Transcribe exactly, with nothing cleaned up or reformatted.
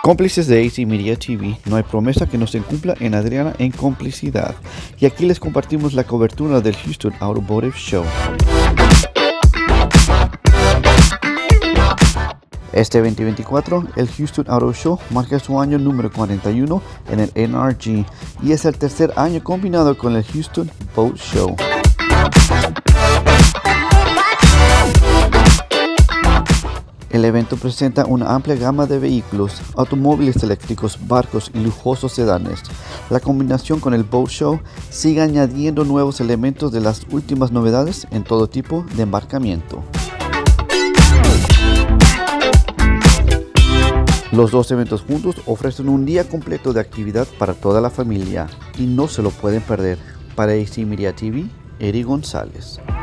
Cómplices de A C Media T V, no hay promesa que no se cumpla en Adriana en complicidad. Y aquí les compartimos la cobertura del Houston Automotive Show. Este veinte veinticuatro, el Houston Auto Show marca su año número cuarenta y uno en el N R G y es el tercer año combinado con el Houston Boat Show. El evento presenta una amplia gama de vehículos, automóviles eléctricos, barcos y lujosos sedanes. La combinación con el Boat Show sigue añadiendo nuevos elementos de las últimas novedades en todo tipo de embarcamiento. Los dos eventos juntos ofrecen un día completo de actividad para toda la familia y no se lo pueden perder. Para A C Media T V, Eri González.